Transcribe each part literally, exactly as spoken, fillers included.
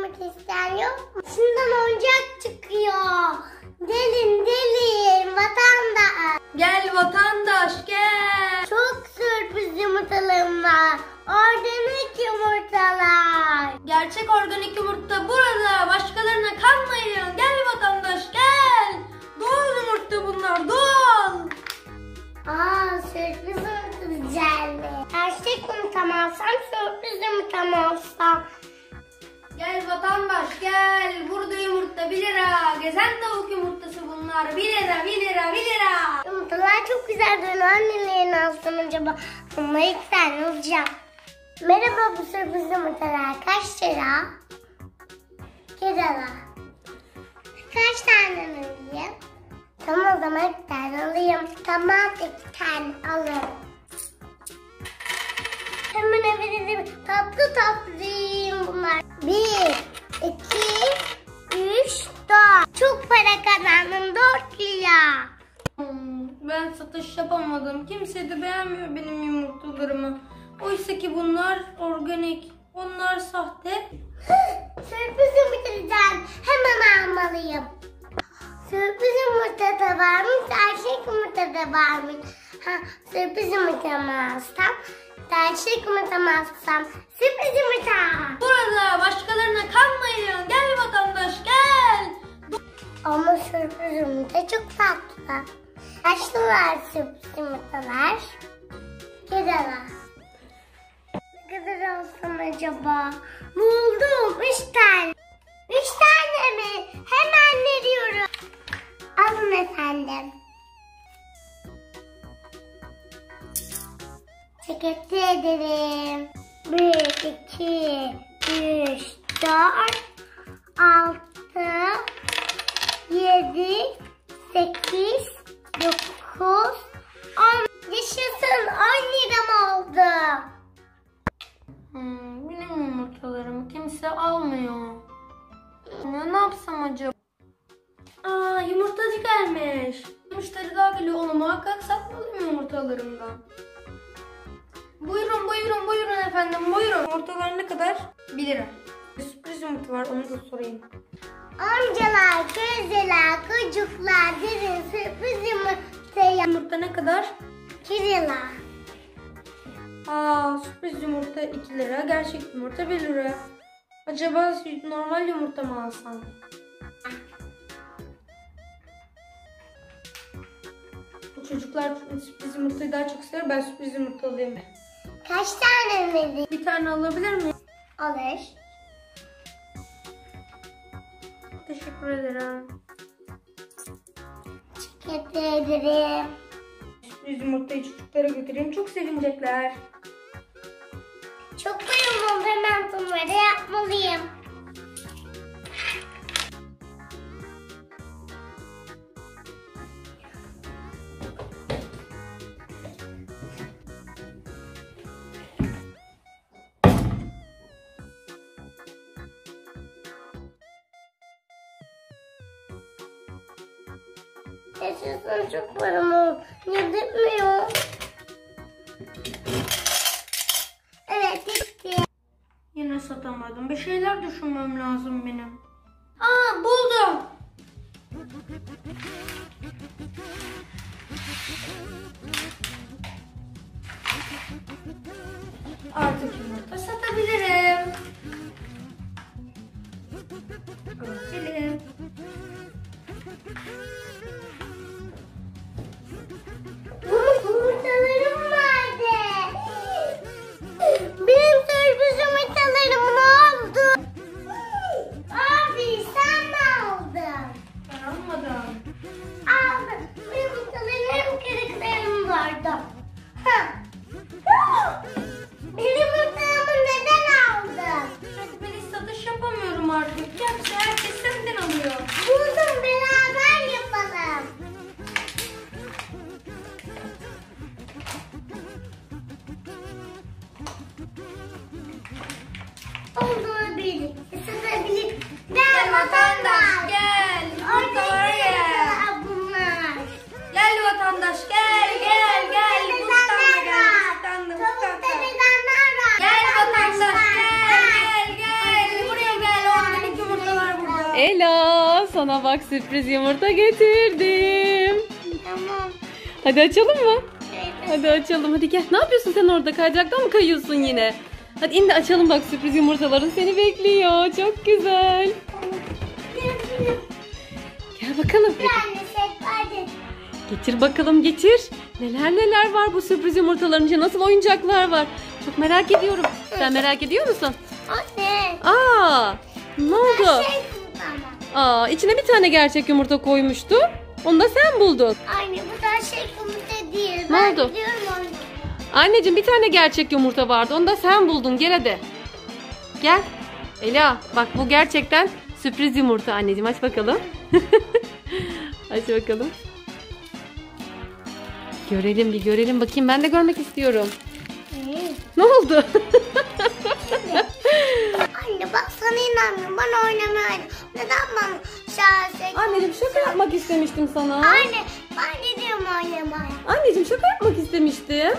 oynamak isteyen yok mu? Şimdiden oyuncak çıkıyor. Gelin gelin vatandaş. Gel vatandaş gel. Çok sürpriz yumurtalarım var. Organik yumurtalar. Gerçek organik yumurta burada. Başkalarına kalmayın. Gel vatandaş gel. Doğal yumurta bunlar doğal. Aa, sürpriz yumurta güzeldi. Gerçek yumurta mı alsam, sürpriz yumurta mı alsam? Gel vatandaş gel. Burada yumurta bir lira. Gezen tavuk yumurtası bunlar. bir lira bir lira bir lira. Yumurtalar çok güzel duruyor. Annelerini alsam acaba? Ama ilk tane alacağım. Merhaba, bu sürpriz yumurtalar kaç lira? iki lira. Kaç tane alayım? Tamam, o zaman iki tane alayım. Tamam, iki tane alırım. Hemen evde tatlı tatlı yiyeyim bunlar. Bir, iki, üç, dört. Çok para kazandım, dört lira. Hmm, ben satış yapamadım. Kimse de beğenmiyor benim yumurtalarımı. Oysa ki bunlar organik. Onlar sahte. Sürpriz yumurtadan hemen almalıyım. Sürpriz yumurta da varmış, gerçek yumurta da varmış. Ha, sürpriz yumurta mı alsam, gerçek yumurta mı alsam? Sürpriz yumurta. Burada başkalarına kalmayın. Gel vatandaş gel. Ama sürpriz yumurta çok tatlı. Kaç lira sürpriz yumurtalar? iki lira. Ne kadar alsam acaba? Buldum, üç tane. Üç tane mi? Hemen veriyorum. Alın efendim. Teşekkür ederim. Bir, iki, üç, dört, altı, yedi, sekiz, dokuz, on. Yaşasın, on liram oldu. Hmm, benim yumurtalarımı kimse almıyor. Ya ne yapsam acaba? Aa, yumurtacı gelmiş. Müşteri daha geliyor, onu muhakkak satmalıyım yumurtalarımdan. Buyurun buyurun buyurun efendim buyurun. Yumurtalar ne kadar? bir lira. Bir sürpriz yumurta var, onu da sorayım. Amcalar, teyzeler, çocuklar, derin sürpriz yumurtaya. Yumurta ne kadar? iki lira. Aa, sürpriz yumurta iki lira, gerçek yumurta bir lira. Acaba normal yumurta mı alsam? Bu çocuklar sürpriz yumurtayı daha çok sever, ben sürpriz yumurta alayım. Kaç tane vereyim? Bir tane alabilir miyim? Alır. Teşekkür ederim. Teşekkür ederim. Sürpriz yumurtayı çocuklara götüreyim, çok sevinecekler. Çok memnunum, hemen bunları yapmalıyım. Yaşasın, çok param oldu. Yedetmiyor. Evet, gitti. Yine satamadım. Bir şeyler düşünmem lazım benim. Aa, buldum. Artık yumurta satabilirim. Gösterelim. Yumurtalarım vardı. Benim sürpriz yumurtalarım ne oldu? Abi sen mi aldın? Ben almadım. Aldım. Benim yumurtalarım kırıklarım vardı. Ha. Benim yumurtalarımı neden aldın? Çünkü ben hiç satış yapamıyorum artık. Gerçi herkes senden alıyor. Buldum, beraber yapalım. Olduğu birlikte satabilir. Gel vatandaş gel. Yumurtalara gel. Orada bunlar. Gel vatandaş gel gel gel. Bu standa gel. Bu standa bu Tavukta standa. veganlar var. Gel vatandaş gel gel gel. Buraya gel. Organik Ela, sana bak sürpriz yumurta getirdim. Tamam. Hadi açalım mı? Evet. Hadi açalım. Hadi gel. Ne yapıyorsun sen orada? Kaydıraktan mı kayıyorsun yine? Hadi in de açalım bak, sürpriz yumurtaların seni bekliyor. Çok güzel. Gel bakalım. Yani şekerli. Getir bakalım, getir. Neler neler var bu sürpriz yumurtaların içinde. Nasıl oyuncaklar var. Çok merak ediyorum. Sen merak ediyor musun? Anne. Aa, ne oldu? Şey ama. Aa, içine bir tane gerçek yumurta koymuştu. Onu da sen buldun. Anne bu da şey kumute değil. Ne ben oldu? biliyorum onu. Anneciğim, bir tane gerçek yumurta vardı. Onu da sen buldun. Gel hadi. Gel. Ela, bak bu gerçekten sürpriz yumurta anneciğim. Aç bakalım. Aç bakalım. Görelim bir görelim bakayım. Ben de görmek istiyorum. Ne oldu? Anne bak sana inanmıyorum. Bana oynamayın. Neden bana şahsen? Anneciğim, şaka yapmak istemiştim sana. Anne ben gidiyorum oynamaya. Anneciğim, şaka yapmak istemiştim.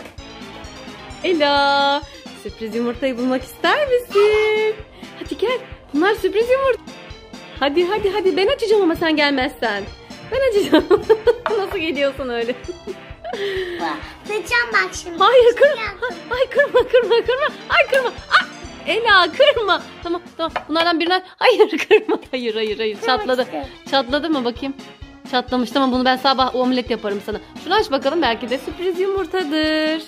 Ela, sürpriz yumurtayı bulmak ister misin? Hadi gel. Bunlar sürpriz yumurta. Hadi hadi hadi, ben açacağım ama sen gelmezsen. Ben açacağım. Nasıl geliyorsun öyle? Kıracağım bak şimdi. Hayır, kırma. Ay, kırma kırma kırma. Ay, kırma. Ah! Ela, kırma. Tamam tamam. Bunlardan birine. Hayır, kırma. Hayır hayır hayır. Çatladı. Çatladı mı bakayım? Çatlamış. Tamam, bunu ben sabah omlet yaparım sana. Şunu aç bakalım, belki de sürpriz yumurtadır.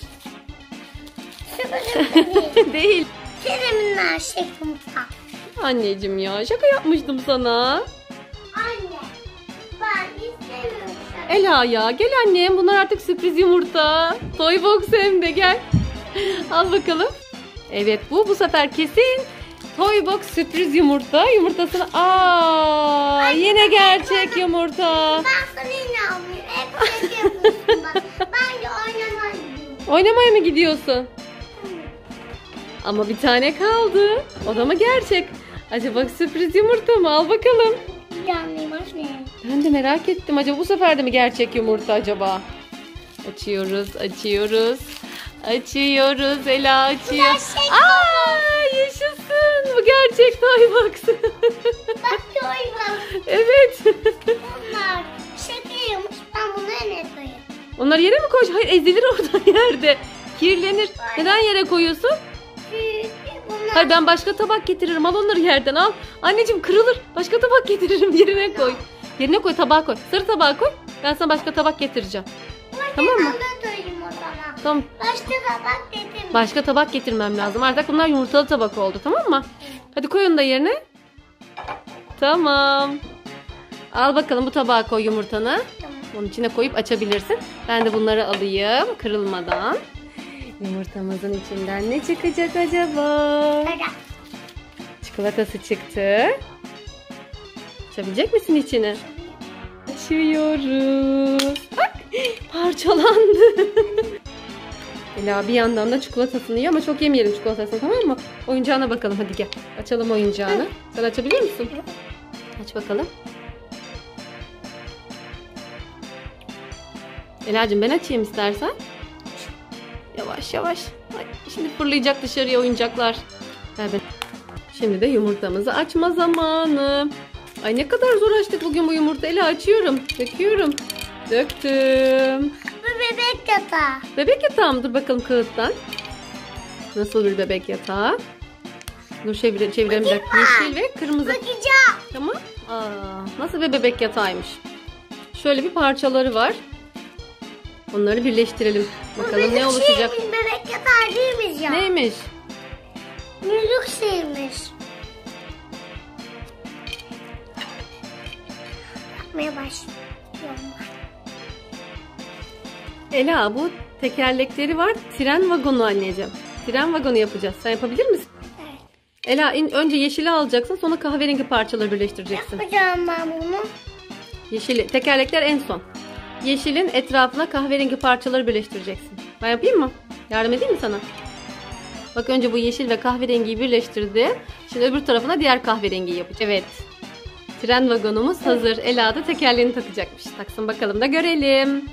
Değil. Değil. Kerem'in şey kumta. Anneciğim ya, şaka yapmıştım sana. Anne ben istemiyorum. Ela ya, gel annem, bunlar artık sürpriz yumurta. Toy box hem de, gel. Al bakalım. Evet, bu bu sefer kesin Toy box sürpriz yumurta. Yumurtasını aa yine gerçek yumurta. Ben sana inanmıyorum. Hep şey yapıyorsun bak. Ben de oynamaya gidiyorum. Oynamaya mı gidiyorsun? Ama bir tane kaldı. O da mı gerçek? Acaba sürpriz yumurta mı? Al bakalım. Yanlıyım anne. Ben de merak ettim. Acaba bu sefer de mi gerçek yumurta acaba? Açıyoruz, açıyoruz. Açıyoruz. Ela açıyor. Gerçek Aa, yaşasın. Bu gerçek Toy box. Bak toy var. Evet. Bunlar şakaymış. Ben bunu ne koyayım? Onları yere mi koy? Hayır, ezilir orada yerde. Kirlenir. Neden yere koyuyorsun? Çünkü bunlar... Hayır, ben başka tabak getiririm. Al onları yerden al. Anneciğim, kırılır. Başka tabak getiririm. Yerine koy. Yerine koy, tabağa koy. Sarı tabağa koy. Ben sana başka tabak getireceğim. Tamam mı? Ben de koyayım o zaman. Tamam. Başka tabak getirme. Başka tabak getirmem lazım. Artık bunlar yumurtalı tabak oldu, tamam mı? Hadi koy onu da yerine. Tamam. Al bakalım, bu tabağa koy yumurtanı. Tamam. Onun içine koyup açabilirsin. Ben de bunları alayım kırılmadan. Yumurtamızın içinden ne çıkacak acaba? Hadi. Çikolatası çıktı. Açabilecek misin içini? Açıyoruz. Bak, parçalandı. Ela bir yandan da çikolatasını yiyor ama çok yemeyelim çikolatasını, tamam mı? Oyuncağına bakalım, hadi gel. Açalım oyuncağını. Sen açabiliyor musun? Aç bakalım. Ela'cığım, ben açayım istersen. Yavaş yavaş. Ay, şimdi fırlayacak dışarıya oyuncaklar. Evet. Şimdi de yumurtamızı açma zamanı. Ay, ne kadar zor açtık bugün bu yumurta. Ela, açıyorum. Döküyorum. Döktüm. Bu bebek yatağı. Bebek yatağı mı? Dur bakalım kağıttan. Nasıl bir bebek yatağı? Dur, çevire, çevirelim. Bakayım mı? Yeşil ve kırmızı. Bakacağım. Tamam. Aa, nasıl bir bebek yatağıymış. Şöyle bir parçaları var. Onları birleştirelim. Bakalım ne oluşacak. Şeymiş, bebek yatağı değilmiş ya. Neymiş? Müzik şeymiş. Yapmaya başlıyorum. Ela, bu tekerlekleri var. Tren vagonu anneciğim. Tren vagonu yapacağız. Sen yapabilir misin? Evet. Ela, in, önce yeşili alacaksın. Sonra kahverengi parçaları birleştireceksin. Yapacağım ben bunu. Yeşili. Tekerlekler en son. Yeşilin etrafına kahverengi parçaları birleştireceksin. Ben yapayım mı? Yardım edeyim mi sana? Bak, önce bu yeşil ve kahverengiyi birleştirdi. Şimdi öbür tarafına diğer kahverengiyi yapacağım. Evet. Tren vagonumuz hazır. Ela da tekerleğini takacakmış. Taksın bakalım da görelim.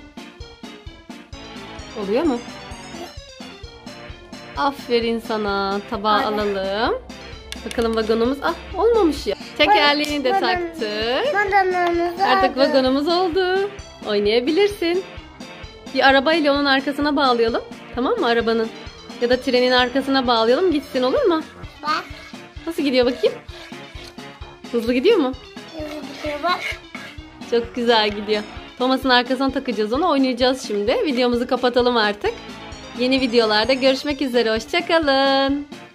Oluyor mu? Aferin sana. Tabağı Aynen. alalım. Bakalım vagonumuz. Ah olmamış ya. Tekerleğini de Vagon- taktık. Vagonumuz Artık oldu. vagonumuz oldu. Oynayabilirsin. Bir arabayla onun arkasına bağlayalım. Tamam mı arabanın? Ya da trenin arkasına bağlayalım gitsin, olur mu? Bak. Nasıl gidiyor bakayım? Hızlı gidiyor mu? Hızlı gidiyor bak. Çok güzel gidiyor. Thomas'ın arkasına takacağız onu. Oynayacağız şimdi. Videomuzu kapatalım artık. Yeni videolarda görüşmek üzere. Hoşça kalın.